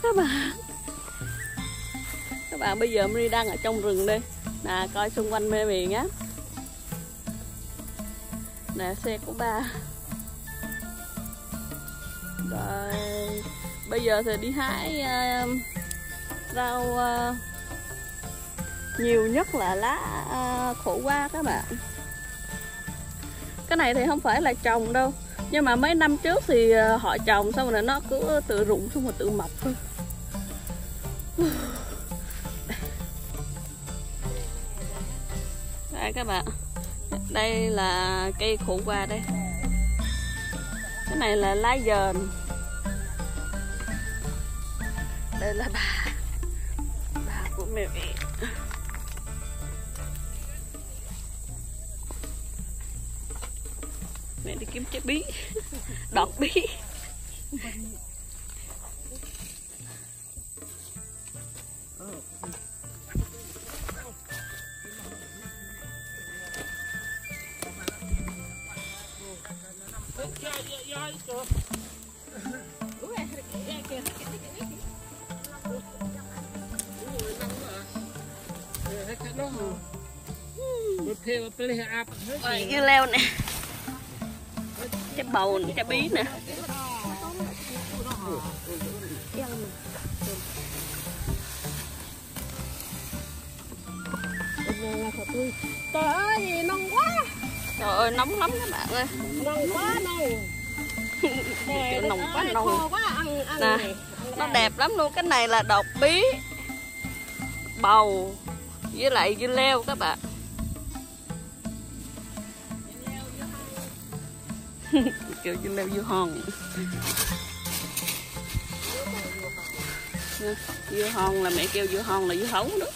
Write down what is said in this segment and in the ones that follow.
các bạn. Các bạn bây giờ Mary đang ở trong rừng đây. Nè coi xung quanh Mary nhé. Nè xe của ba. Rồi bây giờ thì đi hái rau nhiều nhất là lá khổ qua các bạn. Cái này thì không phải là trồng đâu, nhưng mà mấy năm trước thì họ trồng xong rồi nó cứ tự rụng xong rồi tự mọc thôi. Đây các bạn, đây là cây khổ qua đây. Cái này là lá dền. Đây là bà của mẹ. Mẹ đi kiếm trái bí, đọt bí. Dưa leo nè, trái bầu nè, trái bí nè. Trời ơi gì nông quá. Trời ơi nóng lắm các bạn ơi. Nông quá nâu. Nồng quá nồng. Nè, nó đẹp lắm luôn. Cái này là đọt bí, bầu với lại dưa leo các bạn. Kiểu dưa leo dưa hòn. Dưa hòn là mẹ kêu dưa hòn là dưa hấu đó.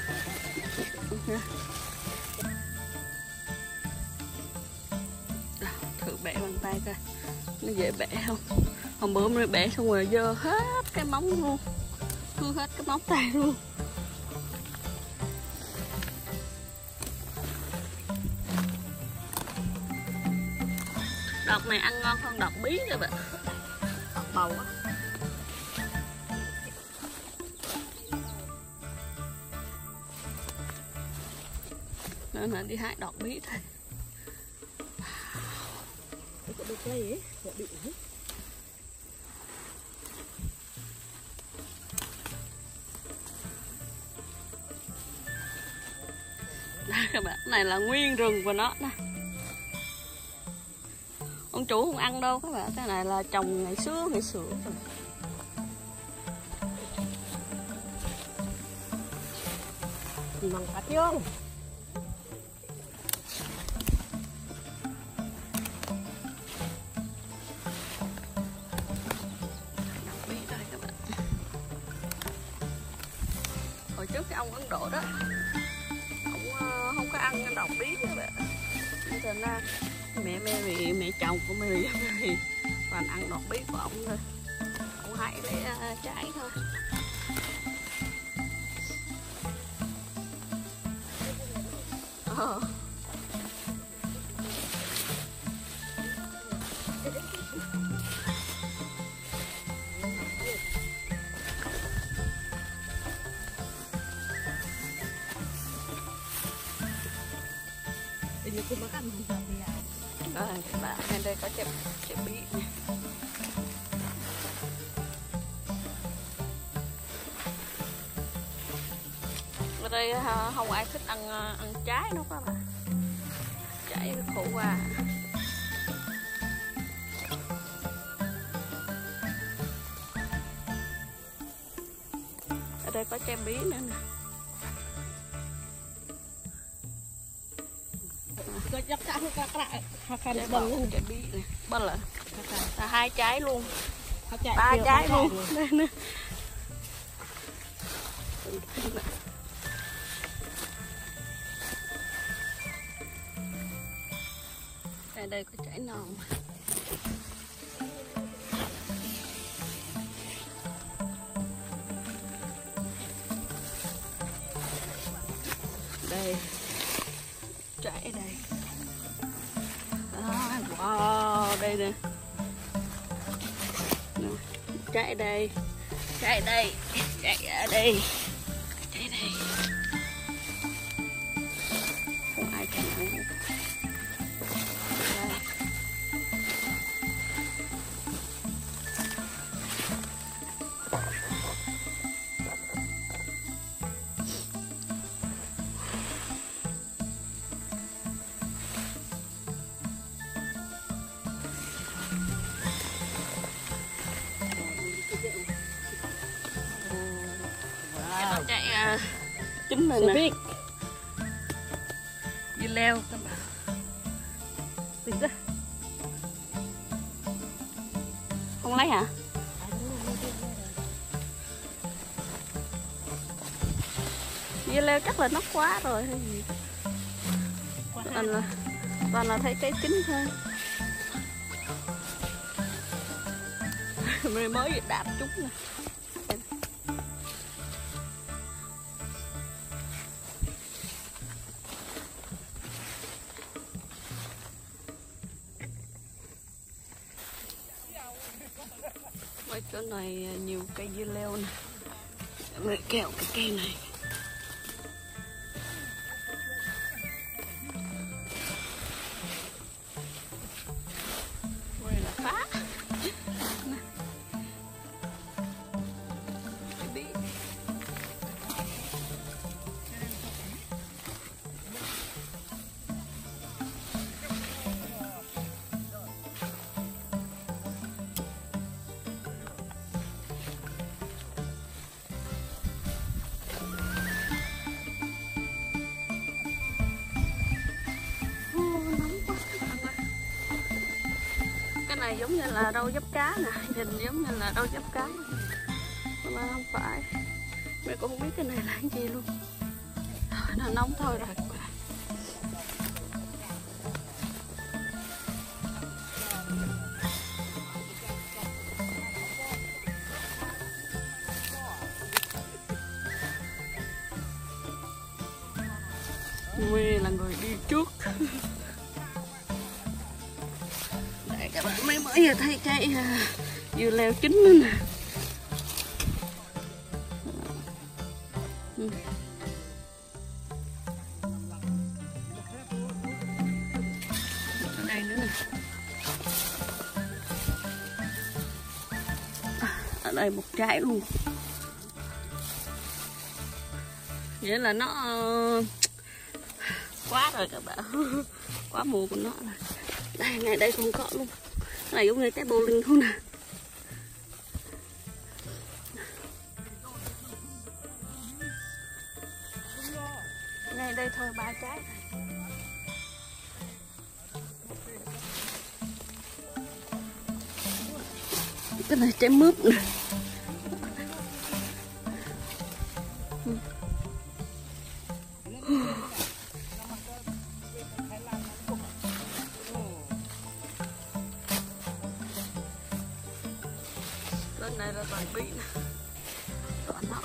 Thử bẻ bằng tay coi nó dễ bẻ không. Hôm bữa mới bẻ xong rồi dơ hết cái móng luôn, hư hết cái móng tay luôn. Đọt này ăn ngon hơn đọt bí các bạn. Đọt bầu á. Nên là đi hái đọt bí thôi. Đây các bạn, này là nguyên rừng của nó nè. Ông chủ không ăn đâu các bạn, cái này là trồng ngày xưa rồi. Bằng cá chương. Hồi trước cái ông Ấn Độ đó, ông không có ăn đọt bí các bạn. Nên ra mẹ chồng của Mary toàn ăn đọt bí của ông thôi. Ông hãy lấy trái thôi. Các bạn, bên đây có trái bí nè. Ở đây không ai thích ăn trái đâu các bạn. Trái khổ qua. Ở đây có trái bí nữa nè. Trái bầu luôn, trái bí nè. Bơ là 2 trái luôn, 3 trái luôn. Đây nè. Đây có trái non. Đây trái đây. Wow, đây nè. Trái đây. Chạy đây, chạy ở đây, chạy đây. Không ai thèm ăn. Chạy trứng này nè, dưa leo các bạn. Tìm ra. Không lấy hả? Dưa leo chắc là nó quá rồi hay gì? Toàn là thấy cái trứng thôi. Mình mới đạp chúng nè. Mấy chỗ này nhiều cây dưa leo nè. Mình kẹo cái cây này. Đây là phá. Này giống như là rau diếp cá nè, nhìn giống như là rau diếp cá nhưng mà không phải. Mẹ cũng không biết cái này là cái gì luôn. Nó nóng thôi rồi. Nguyên là người đi trước. Các bạn mới giờ thấy cái dưa leo chín nữa nè. Ở đây nữa nè. Ở đây một trái luôn. Nghĩa là nó quá rồi các bạn. Quá mùa của nó rồi. Đây, ngay đây không có luôn. Cái này giống như cái bô linh không nè. Ngay đây thôi 3 trái. Cái này trái mướp nè. Bên này là toàn bí nè. Toàn nó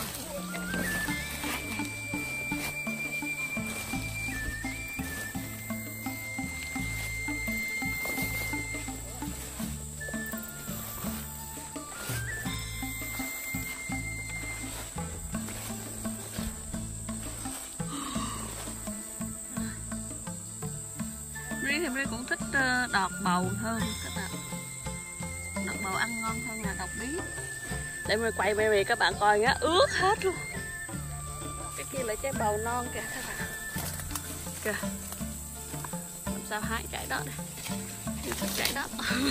riêng thì riêng cũng thích đọt bầu hơn các bạn. Đọt bầu ăn ngon hơn là đọt bí. Để mình quay về các bạn coi nhá, ướt hết luôn. Cái kia là trái bầu non kìa các bạn. Kìa. Làm sao hái trái đó đây. Mình thích trái đó.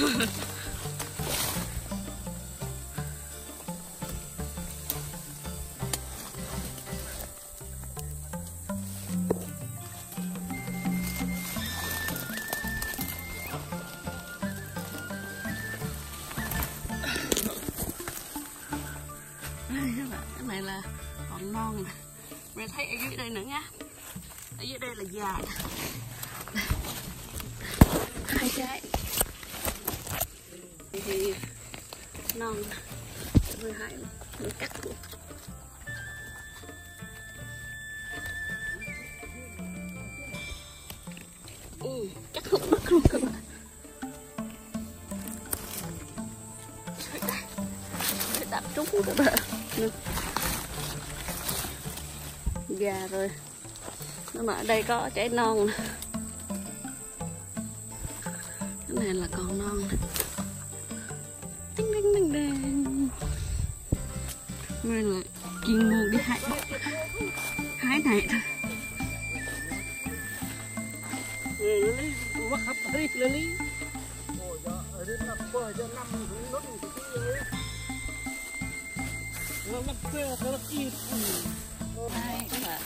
Cái này là còn non nè. Mình thấy ở dưới đây nữa nha. Ở dưới đây là dài. 2 trái. Thì non nè. Mình hái mình cắt luôn. Cắt hút đất luôn các bạn. Để đạp trúng. sống các bạn. Già rồi. Nhưng mà ở đây có trái non nè. Cái này là còn non nè. Đinh đinh đinh đinh. Mới là chuyên môn đi hái này thôi. Bắt hấp đi lý. Đây các bạn.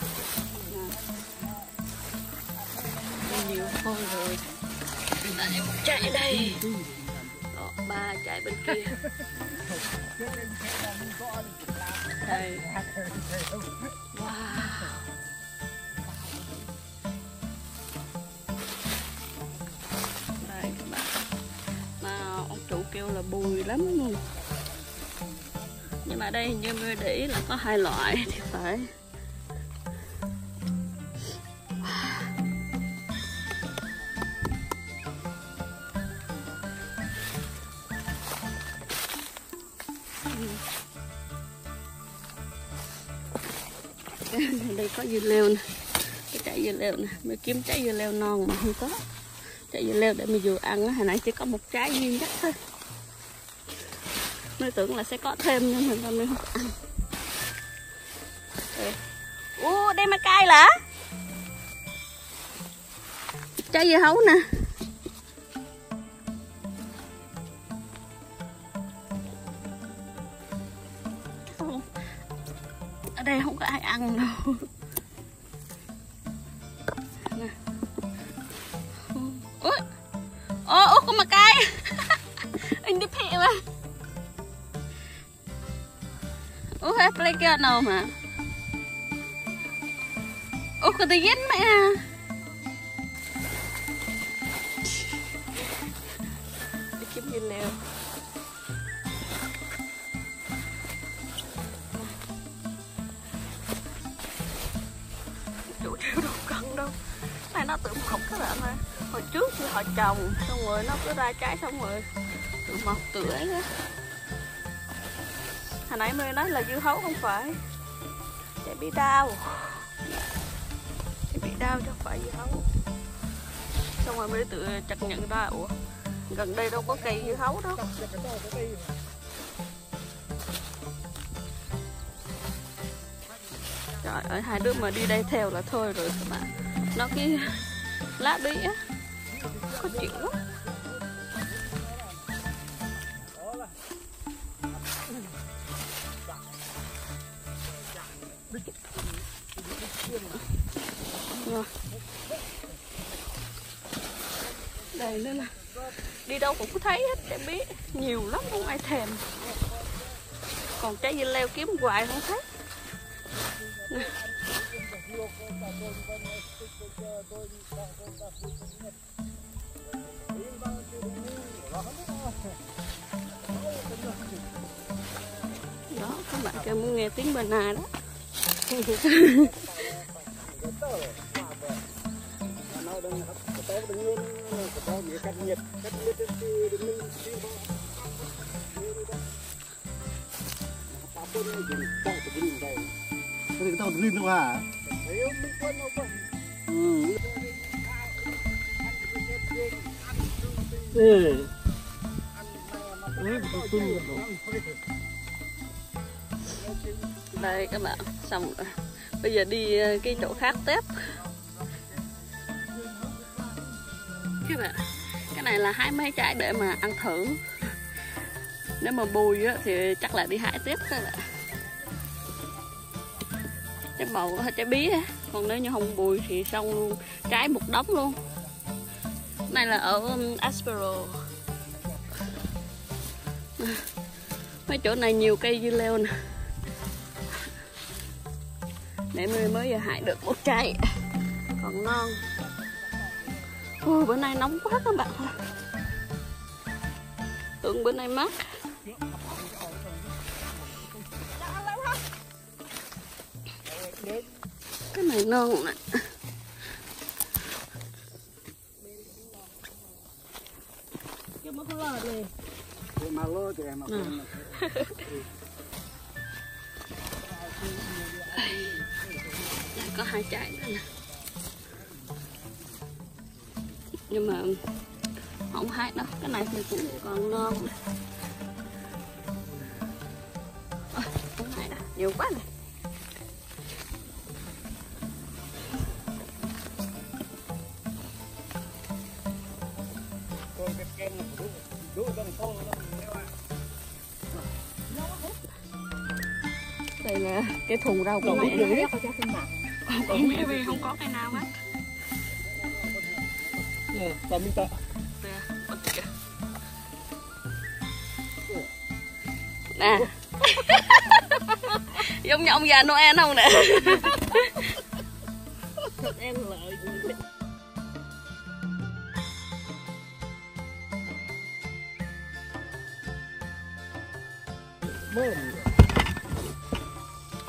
Nhiều thôi rồi. Đây một trái đây. Đó, 3 trái bên kia. Đây. Wow. Đây các bạn. Mà ông chủ kêu là bùi lắm luôn. Nhưng mà đây như mới để ý là có 2 loại thì phải. Đây có dưa leo nè, cái trái dưa leo nè, mới kiếm trái dưa leo non mà không có. Trái dưa leo để mình vừa ăn á, hồi nãy chỉ có một trái duy nhất thôi. Mới tưởng là sẽ có thêm nhưng mà mình không ăn. Đây mà cay lạ. Trái dưa hấu nè. Ở đây không có ai ăn đâu. Nè. Ôi, có mà cay. Anh đi phê mà. Hay play kia nào mà. Có tự nhiên mẹ à. Đi kiếm dưa leo. Chủ treo đâu cân đâu. Này nó tự mọc các bạn ơi. Hồi trước thì họ trồng xong rồi nó cứ ra trái xong rồi tự mọc tự ấy á. Hồi nãy mới nói là dưa hấu không phải. Để bị đau. Để bị đau chứ không phải dưa hấu. Xong rồi mới tự chợt nhận ra ủa gần đây đâu có cây dưa hấu đâu. Trời ơi, 2 đứa mà đi đây theo là thôi rồi các bạn. Nó cái lá bí á, có chuyện lắm. Rồi. Đây nữa nè. Đi đâu cũng có thấy hết trái bí. Nhiều lắm không ai thèm. Còn trái dưa leo kiếm hoài không thấy. Nè. Đó, các bạn kêu muốn nghe tiếng bà nà đó. Cái tao green đâu hả? Đây các bạn, xong rồi. Bây giờ đi cái chỗ khác tiếp. Các bạn, cái này là hái mấy trái để mà ăn thử. Nếu mà bùi á, thì chắc là đi hái tiếp các bạn. Trái bầu hay trái bí á. Còn nếu như không bùi thì xong luôn. Trái một đống luôn. Cái này là ở Aspero. Mấy chỗ này nhiều cây dưa leo nè. Để mới giờ hái được một trái. Còn non. Bữa nay nóng quá các bạn. Tưởng bữa nay mát. Cái này non nè. có 2 trái nữa nè. Nhưng mà không hái đâu, cái này thì cũng còn ngon nè. Không hái đâu, nhiều quá nè. Đây là cái thùng rau của mẹ nè. Còn mẹ về không có cái nào hết. Nè. Giống như ông già Noel không nè. Em lợi. Mơ